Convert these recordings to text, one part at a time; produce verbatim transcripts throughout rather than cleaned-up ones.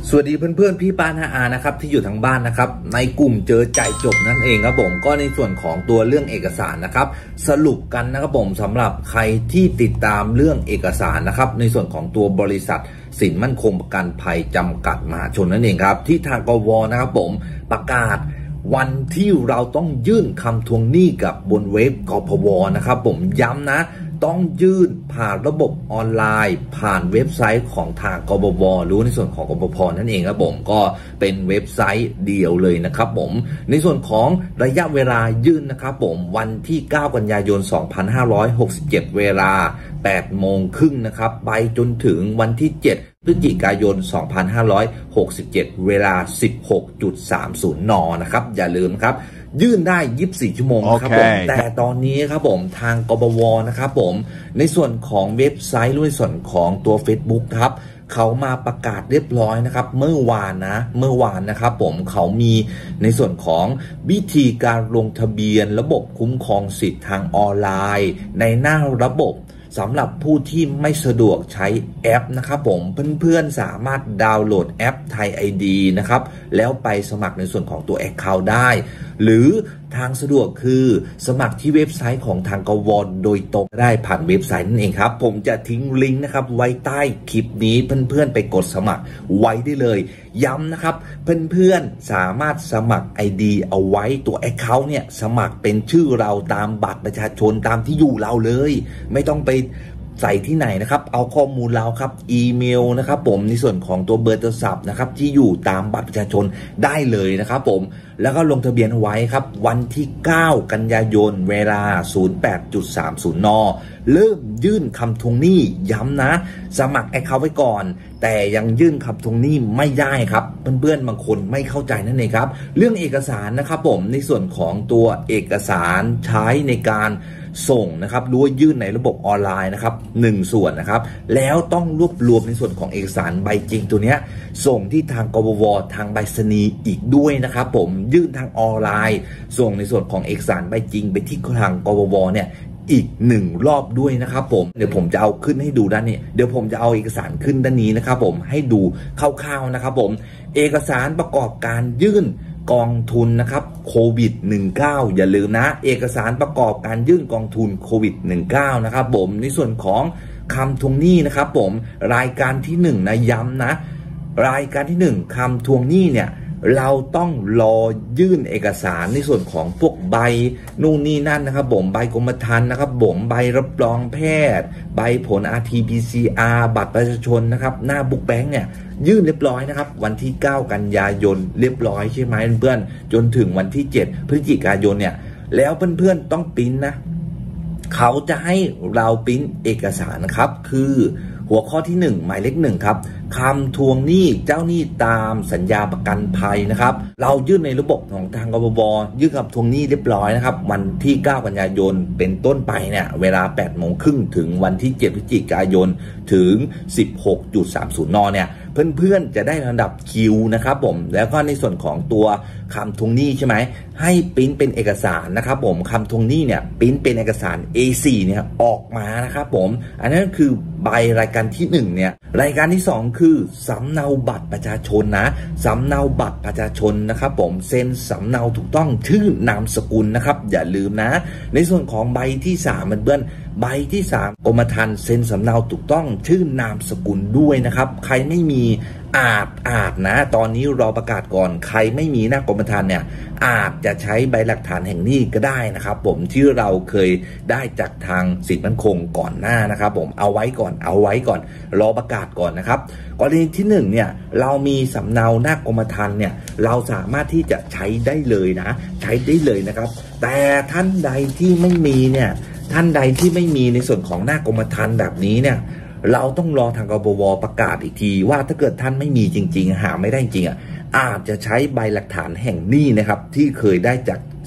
สวัสดีเพื่อนๆพี่ป้าน้าอานะครับที่อยู่ทางบ้านนะครับในกลุ่มเจอจ่ายจบนั่นเองครับผมก็ในส่วนของตัวเรื่องเอกสารนะครับสรุปกันนะครับผมสำหรับใครที่ติดตามเรื่องเอกสารนะครับในส่วนของตัวบริษัทสินมั่นคงประกันภัยจำกัดมหาชนนั่นเองครับที่ทางกวนะครับผมประกาศวันที่เราต้องยื่นคำทวงหนี้กับบนเว็บกพวนะครับผมย้ำนะต้องยื่นผ่านระบบออนไลน์ผ่านเว็บไซต์ของทางกพวหรือในส่วนของกพพนั่นเองครับผมก็เป็นเว็บไซต์เดียวเลยนะครับผมในส่วนของระยะเวลายื่นนะครับผมวันที่เก้ากันยายนสองพันห้าร้อยหกสิบเจ็ดเวลาแปดโมงครึ่งนะครับไปจนถึงวันที่เจ็ดพฤศจิกายนสองพันห้าร้อยหกสิบเจ็ดเวลา สิบหกนาฬิกาสามสิบ นนะครับอย่าลืมครับยื่นได้ยี่สิบสี่ชั่วโมงครับผมแต่ตอนนี้ครับผมทางกพวนะครับผมในส่วนของเว็บไซต์หรือในส่วนของตัว Facebook ครับเขามาประกาศเรียบร้อยนะครับเมื่อวานนะเมื่อวานนะครับผมเขามีในส่วนของวิธีการลงทะเบียนระบบคุ้มครองสิทธิ์ทางออนไลน์ในหน้าระบบสำหรับผู้ที่ไม่สะดวกใช้แอปนะครับผมเพื่อนๆสามารถดาวน์โหลดแอปไทย ไอ ดี นะครับแล้วไปสมัครในส่วนของตัว Account ได้หรือทางสะดวกคือสมัครที่เว็บไซต์ของทางกวโดยตรงได้ผ่านเว็บไซต์นั่นเองครับผมจะทิ้งลิงก์นะครับไว้ใต้คลิปนี้เพื่อนๆไปกดสมัครไว้ได้เลยย้ำนะครับเพื่อนๆสามารถสมัคร ไอ ดี เอาไว้ตัว Account เนี่ยสมัครเป็นชื่อเราตามบัตรประชาชนตามที่อยู่เราเลยไม่ต้องไปใส่ที่ไหนนะครับเอาข้อมูลเราครับอีเมลนะครับผมในส่วนของตัวเบอร์โทรศัพท์นะครับที่อยู่ตามบัตรประชาชนได้เลยนะครับผมแล้วก็ลงทะเบียนไว้ครับวันที่เก้ากันยายนเวลา ศูนย์แปดนาฬิกาสามสิบ นเริ่มยื่นคำทวงหนี้ย้ำนะสมัครแอคเคาท์ไว้ก่อนแต่ยังยื่นคำทวงหนี้ไม่ได้ครับเพื่อนๆบางคนไม่เข้าใจนั่นเองครับเรื่องเอกสารนะครับผมในส่วนของตัวเอกสารใช้ในการส่งนะครับหรือว่ายื่นในระบบออนไลน์นะครับหนึ่งส่วนนะครับแล้วต้องรวบรวมในส่วนของเอกสารใบจริงตัวเนี้ยส่งที่ทางกพวทางใบสนีอีกด้วยนะครับผมยื่นทางออนไลน์ส่งในส่วนของเอกสารใบจริงไปที่ทางกพวเนี่ยอีกหนึ่งรอบด้วยนะครับผมเดี๋ยวผมจะเอาขึ้นให้ดูด้านนี้เดี๋ยวผมจะเอาเอกสารขึ้นด้านนี้นะครับผมให้ดูคร่าวๆนะครับผมเอกสารประกอบการยื่นกองทุนนะครับโควิด สิบเก้า อย่าลืมนะเอกสารประกอบการยื่นกองทุนโควิด สิบเก้า นะครับผมในส่วนของคำทวงหนี้นะครับผมรายการที่หนึ่งนะย้ำนะรายการที่หนึ่งคำทวงหนี้เนี่ยเราต้องรอยื่นเอกสารในส่วนของพวกใบนู่นนี่นั่นนะครับผมใบกรมธรรม์นะครับผมใบรับรองแพทย์ใบผล อาร์ ที พี ซี อาร์ บัตรประชาชนนะครับหน้าบุ๊กแบงค์เนี่ยยื่นเรียบร้อยนะครับวันที่เก้ากันยายนเรียบร้อยใช่ไหมเพื่อนจนถึงวันที่เจ็ดพฤศจิกายนเนี่ยแล้วเพื่อนๆต้องปริ้นนะเขาจะให้เราปริ้นเอกสารนะครับคือหัวข้อที่หนึ่งหมายเลขหนึ่งครับคำทวงหนี้เจ้าหนี้ตามสัญญาประกันภัยนะครับเรายื่นในระบบของทางกพวยื่นคำทวงหนี้เรียบร้อยนะครับวันที่เก้ากันยายนเป็นต้นไปเนี่ยเวลาแปดโมงครึ่งถึงวันที่เจ็ดพฤศจิกายนถึง สิบหกนาฬิกาสามสิบ นเนี่ยเพื่อนๆจะได้ระดับคิวนะครับผมแล้วก็ในส่วนของตัวคำทวงหนี้ใช่ไหมให้ปริ้นเป็นเอกสารนะครับผมคำทวงหนี้เนี่ยปริ้นเป็นเอกสาร เอ โฟร์ เนี่ยออกมานะครับผมอันนั้นคือใบรายการที่หนึ่งเนี่ยรายการที่สองคือสำเนาบัตรประชาชนนะสำเนาบัตรประชาชนนะครับผมเซ็นสำเนาถูกต้องชื่อนามสกุลนะครับอย่าลืมนะในส่วนของใบที่สามเพื่อนใบที่สามกรมธรรม์เซ็นสำเนาถูกต้องชื่อนามสกุลด้วยนะครับใครไม่มีอาจอาจนะตอนนี้รอประกาศก่อนใครไม่มีหน้ากรมธรรม์เนี่ยอาจจะใช้ใบหลักฐานแห่งหนี้ก็ได้นะครับผมที่เราเคยได้จากทางสินมั่นคงก่อนหน้านะครับผมเอาไว้ก่อนเอาไว้ก่อนรอประกาศก่อนนะครับกรณีที่หนึ่งเนี่ยเรามีสำเนาหน้ากรมธรรม์เนี่ยเราสามารถที่จะใช้ได้เลยนะใช้ได้เลยนะครับแต่ท่านใดที่ไม่มีเนี่ยท่านใดที่ไม่มีในส่วนของหน้ากรมธรรม์แบบนี้เนี่ยเราต้องรอทางกพวประกาศอีกทีว่าถ้าเกิดท่านไม่มีจริงๆหาไม่ได้จริงอ่ะอาจจะใช้ใบหลักฐานแห่งหนี้นะครับที่เคยได้จาก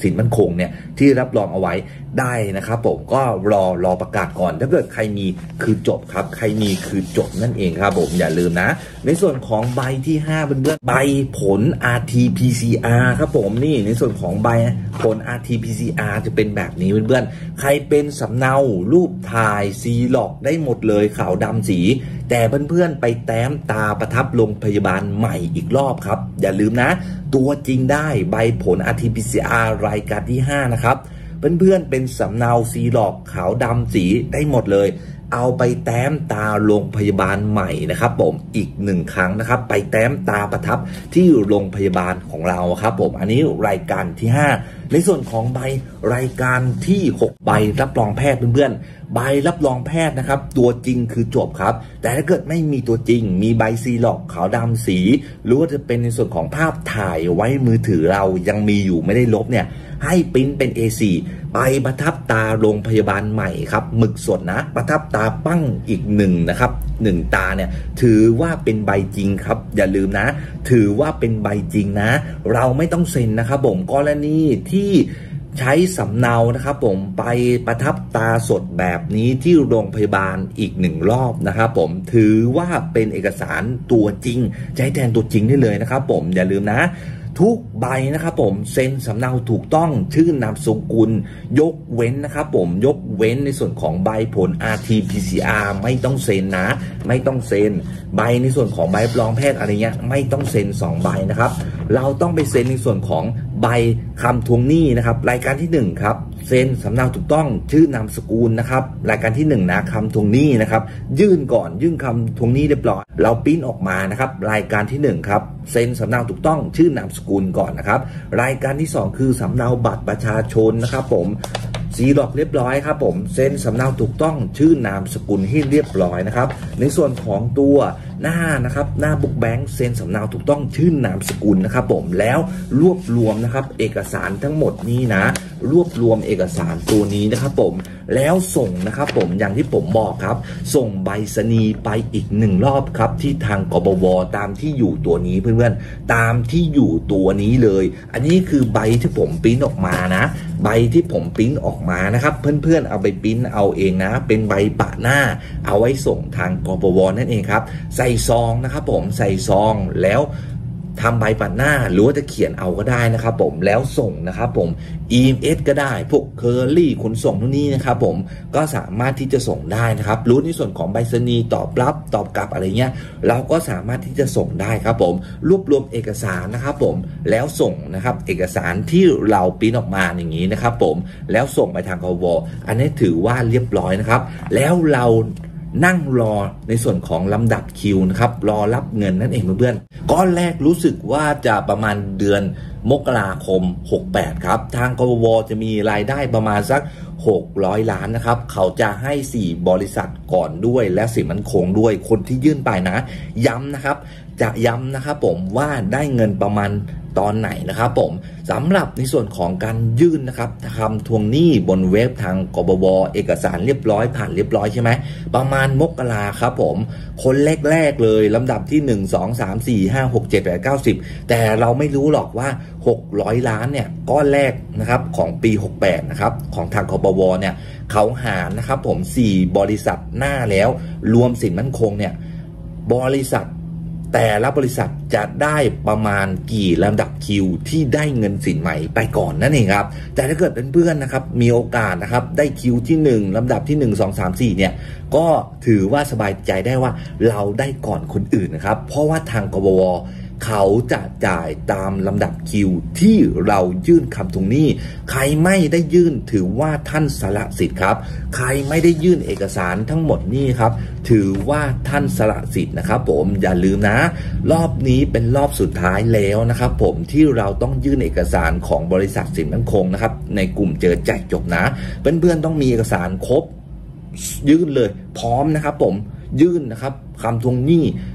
สินมั่นคงเนี่ยที่รับรองเอาไว้ได้นะครับผมก็รอรอประกาศก่อนถ้าเกิดใครมีคือจบครับใครมีคือจบนั่นเองครับผมอย่าลืมนะในส่วนของใบที่ห้าเพื่อนๆใบผล อาร์ ที พี ซี อาร์ ครับผมนี่ในส่วนของใบผล อาร์ ที พี ซี อาร์ จะเป็นแบบนี้เพื่อนๆใครเป็นสำเนารูปถ่ายซีล็อกได้หมดเลยขาวดำสีแต่เพื่อนๆไปแต้มตาประทับโรงพยาบาลใหม่อีกรอบครับอย่าลืมนะตัวจริงได้ใบผล อาร์ ที พี ซี อาร์ รายการที่ห้านะครับเพื่อนๆเป็นสำเนาซีล็อกขาวดำสีได้หมดเลยเอาไปแต้มตาโรงพยาบาลใหม่นะครับผมอีกหนึ่งครั้งนะครับไปแต้มตาประทับที่โรงพยาบาลของเราครับผมอันนี้รายการที่ห้าในส่วนของใบรายการที่หกใบรับรองแพทย์เพื่อนๆใบรับรองแพทย์นะครับตัวจริงคือจบครับแต่ถ้าเกิดไม่มีตัวจริงมีใบซีล็อกขาวดำสีหรือว่าจะเป็นในส่วนของภาพถ่ายไว้มือถือเรายังมีอยู่ไม่ได้ลบเนี่ยให้ปริ้นเป็น เอ โฟร์ ไปประทับตาโรงพยาบาลใหม่ครับหมึกสดนะประทับตาปั้งอีกหนึ่งนะครับหนึ่งตาเนี่ยถือว่าเป็นใบจริงครับอย่าลืมนะถือว่าเป็นใบจริงนะเราไม่ต้องเซ็นนะครับผมกรณีที่ใช้สำเนานะครับผมไปประทับตาสดแบบนี้ที่โรงพยาบาลอีกหนึ่งรอบนะครับผมถือว่าเป็นเอกสารตัวจริงใช้แทนตัวจริงได้เลยนะครับผมอย่าลืมนะทุกใบนะครับผมเซ็นสำเนาถูกต้องชื่อนามสกุลยกเว้นนะครับผมยกเว้นในส่วนของใบผล อาร์ ที พี ซี อาร์ ไม่ต้องเซ็นนะไม่ต้องเซ็นใบในส่วนของใบรับรองแพทย์อะไรเงี้ยไม่ต้องเซ็นสองใบนะครับเราต้องไปเซ็นในส่วนของใบคำทวงหนี้นะครับรายการที่หนึ่งครับเซ็นสำเนาถูกต้องชื่อนามสกุลนะครับรายการที่หนึ่งนะคำทวงหนี้นะครับยื่นก่อนยื่นคำทวงหนี้เรียบร้อยเราปริ้นออกมานะครับรายการที่หนึ่งครับเซ็นสำเนาถูกต้องชื่อนามสกุลก่อนนะครับรายการที่สองคือสำเนาบัตรประชาชนนะครับผมซีล็อกเรียบร้อยครับผมเซ็นสำเนาถูกต้องชื่อนามสกุลให้เรียบร้อยนะครับในส่วนของตัวหน้านะครับหน้าบุ๊กแบงค์เซ็นสำเนาถูกต้องชื่อนามสกุลนะครับผมแล้วรวบรวมนะครับเอกสารทั้งหมดนี้นะรวบรวมเอกสารตัวนี้นะครับผมแล้วส่งนะครับผมอย่างที่ผมบอกครับส่งใบสนีไปอีกหนึ่งรอบครับที่ทางกบวตามที่อยู่ตัวนี้เพื่อนๆตามที่อยู่ตัวนี้เลยอันนี้คือใบที่ผมปริ้นออกมานะใบที่ผมปริ้นออกมานะครับเพื่อนๆเอาไปปริ้นเอาเองนะเป็นใบปะหน้าเอาไว้ส่งทางกบวนั่นเองครับใส่ซองนะครับผมใส่ซองแล้วทำใบปัดหน้าหรือว่าจะเขียนเอาก็ได้นะครับผมแล้วส่งนะครับผม อี เอ็ม เอส ก็ได้พวกเคอรี่ขนส่งทุกนี้นะครับผมก็สามารถที่จะส่งได้นะครับรู้ในส่วนของใบสนีตอบรับตอบกลับอะไรเงี้ยเราก็สามารถที่จะส่งได้ครับผมรวบรวมเอกสารนะครับผมแล้วส่งนะครับเอกสารที่เราปริ้นออกมาอย่างนี้นะครับผมแล้วส่งไปทางกบวอันนี้ถือว่าเรียบร้อยนะครับแล้วเรานั่งรอในส่วนของลำดับคิวนะครับรอรับเงินนั่นเองเพื่อนๆก้อนแรกรู้สึกว่าจะประมาณเดือนมกราคมหกสิบแปดครับทางกบวจะมีรายได้ประมาณสักหกร้อยล้านนะครับเขาจะให้สี่บริษัทก่อนด้วยและสินมั่นคงด้วยคนที่ยื่นไปนะย้ำนะครับจะย้ำนะครับผมว่าได้เงินประมาณตอนไหนนะครับผมสำหรับในส่วนของการยื่นนะครับทำทวงหนี้บนเว็บทางกบวเอกสารเรียบร้อยผ่านเรียบร้อยใช่ไหมประมาณมกราครับผมคนแรกๆเลยลำดับที่หนึ่ง สอง สาม สี่ ห้า หก เจ็ด แปด เก้า สิบแต่เราไม่รู้หรอกว่าหกร้อยล้านเนี่ยก้อนแรกนะครับของปีหกสิบแปดนะครับของทางกบวเนี่ยเขาหารนะครับผมสี่บริษัทหน้าแล้วรวมสินมั่นคงเนี่ยบริษัทแต่ละบริษัทจะได้ประมาณกี่ลำดับคิวที่ได้เงินสินใหม่ไปก่อนนั่นเองครับแต่ถ้าเกิดเพื่อนๆนะครับมีโอกาสนะครับได้คิวที่หนึ่งลำดับที่หนึ่ง สอง สาม สี่เนี่ยก็ถือว่าสบายใจได้ว่าเราได้ก่อนคนอื่นนะครับเพราะว่าทางกบวเขาจะจ่ายตามลำดับคิวที่เรายื่นคำทวงหนี้ใครไม่ได้ยื่นถือว่าท่านสละสิทธิ์ครับใครไม่ได้ยื่นเอกสารทั้งหมดนี่ครับถือว่าท่านสละสิทธิ์นะครับผมอย่าลืมนะรอบนี้เป็นรอบสุดท้ายแล้วนะครับผมที่เราต้องยื่นเอกสารของบริษัทสินมั่นคงนะครับในกลุ่มเจอแจกจบนะเพื่อนๆต้องมีเอกสารครบยื่นเลยพร้อมนะครับผมยื่นนะครับคำทวงหนี้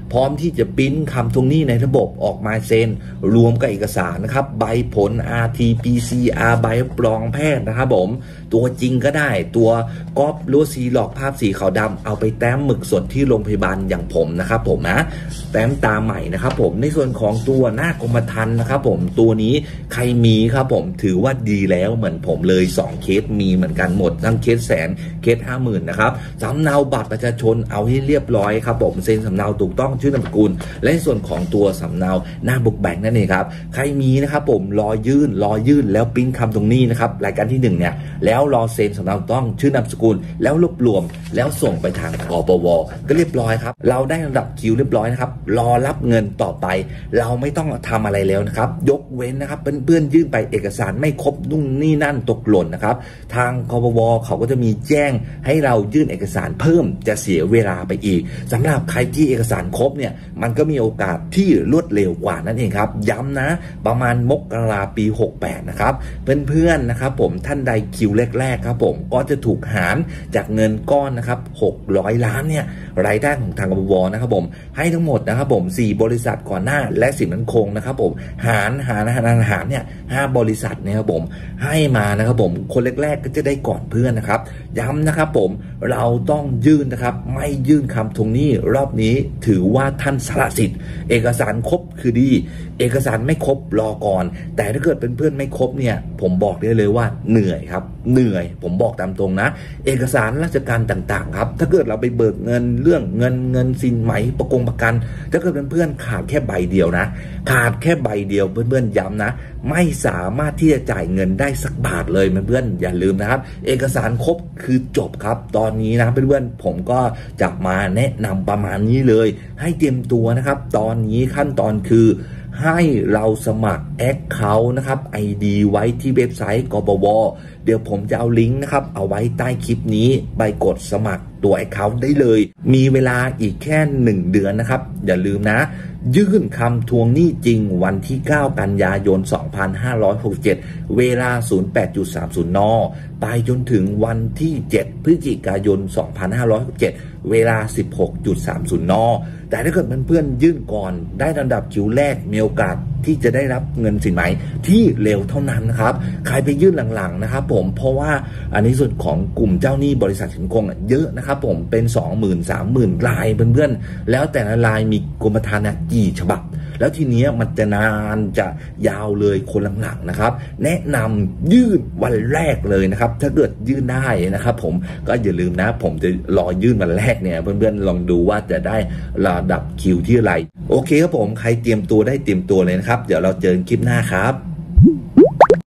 พร้อมที่จะปริ้นคำทวงหนี้ในระบบออกมาเซ็นรวมกับเอกสารนะครับใบผล อาร์ ที พี ซี อาร์ ใบรับรองแพทย์นะครับผมตัวจริงก็ได้ตัวก๊อปหรือซีหลอกภาพสีขาวดำเอาไปแต้มหมึกสดที่โรงพยาบาลอย่างผมนะครับผมนะแต้มตาใหม่นะครับผมในส่วนของตัวหน้ากรมธรรม์นะครับผมตัวนี้ใครมีครับผมถือว่าดีแล้วเหมือนผมเลยสองเคสมีเหมือนกันหมดทั้งเคสแสนเคสห้าหมื่นนะครับสำเนาบัตรประชาชนเอาให้เรียบร้อยครับผมเซ็นสำเนาถูกต้องชื่อนามสกุลและในส่วนของตัวสำเนาหน้าบุกแบงค์นั่นเองครับใครมีนะครับผมรอยื่นรอยื่นแล้วปริ้นคำตรงนี้นะครับรายการที่หนึ่งเนี่ยแล้วรอเซ็นสำเนาต้องชื่อนามสกุลแล้วรวบรวมแล้วส่งไปทางกปวก็เรียบร้อยครับเราได้ระดับคิวเรียบร้อยนะครับรอรับเงินต่อไปเราไม่ต้องทำอะไรแล้วนะครับยกเว้นนะครับเพื่อนๆยื่นไปเอกสารไม่ครบนู่นนี่นั่นตกหล่นนะครับทางกปวเขาก็จะมีแจ้งให้เรายื่นเอกสารเพิ่มจะเสียเวลาไปอีกสำหรับใครที่เอกสารครบเนี่ยมันก็มีโอกาสที่รวดเร็วกว่านั่นเองครับย้ำนะประมาณมกราปีหกแปดนะครับเพื่อนๆนะครับผมท่านใดคิวแรกๆครับผมก็จะถูกหารจากเงินก้อนนะครับหกร้อยล้านเนี่ยรายได้ของทางกปวนะครับผมให้ทั้งหมดนะครับผมสี่บริษัทก่อนหน้าและสินมั่นคงนะครับผมหารหารหารหารเนี่ยห้าบริษัทเนี่ยครับผมให้มานะครับผมคนแรกๆก็จะได้ก่อนเพื่อนนะครับย้ำนะครับผมเราต้องยื่นนะครับไม่ยื่นคำทวงหนี้รอบนี้ถือว่าท่านสละสิทธิ์เอกสารครบคือดีเอกสารไม่ครบรอก่อนแต่ถ้าเกิดเป็นเพื่อนไม่ครบเนี่ยผมบอกได้เลยว่าเหนื่อยครับเหนื่อยผมบอกตามตรงนะเอกสารราชการต่างๆครับถ้าเกิดเราไปเบิกเงินเรื่องเงินเงินสินไหมประกงประกันถ้าเกิดเป็นเพื่อนขาดแค่ใบเดียวนะขาดแค่ใบเดียวเพื่อนๆย้ำนะไม่สามารถที่จะจ่ายเงินได้สักบาทเลยเพื่อนๆอย่าลืมนะครับเอกสารครบคือจบครับตอนนี้นะเพื่อนๆผมก็จะมาแนะนำประมาณนี้เลยให้เตรียมตัวนะครับตอนนี้ขั้นตอนคือให้เราสมัคร Account นะครับ ไอ ดี ไว้ที่เว็บไซต์กปวเดี๋ยวผมจะเอาลิงก์นะครับเอาไว้ใต้คลิปนี้ไปกดสมัครตัว Account ได้เลยมีเวลาอีกแค่หนึ่งเดือนนะครับอย่าลืมนะยื่นคำทวงหนี้จริงวันที่เก้ากันยายนสองพันห้าร้อยหกสิบเจ็ดเวลา ศูนย์แปดสามศูนย์ นไปจนถึงวันที่เจ็ดพฤศจิกายนสองพันห้าร้อยหกสิบเจ็ดเวลา สิบหกสามศูนย์ นแต่ถ้าเกิดเพื่อนๆยื่นก่อนได้ลำดับคิวแรกมีโอกาสที่จะได้รับเงินสินไหมที่เร็วเท่านั้นนะครับใครไปยื่นหลังๆนะครับผมเพราะว่าอันนี้ส่วนของกลุ่มเจ้าหนี้บริษัทสินคงเยอะนะครับผมเป็น สองหมื่น สามหมื่น รายเพื่อนๆแล้วแต่ละรายมีกรมธรรม์กี่ฉบับแล้วทีนี้มันจะนานจะยาวเลยคนหลังๆนะครับแนะนำยื่นวันแรกเลยนะครับถ้าเกิดยื่นได้นะครับผมก็อย่าลืมนะผมจะรอยื่นวันแรกเนี่ยเพื่อนๆลองดูว่าจะได้ระดับคิวที่อะไรโอเคครับผมใครเตรียมตัวได้เตรียมตัวเลยนะครับเดี๋ยวเราเจอกันคลิปหน้าครับ